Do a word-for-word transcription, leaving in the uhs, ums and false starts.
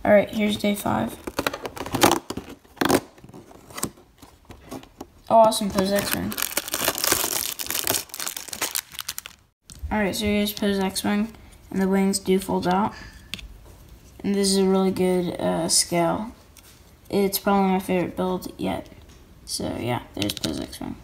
Alright, here's day five. Oh, awesome, Pose X-Wing. Alright, so here's Pose X-Wing, and the wings do fold out. And this is a really good uh, scale. It's probably my favorite build yet. So yeah, there's Pose X-Wing.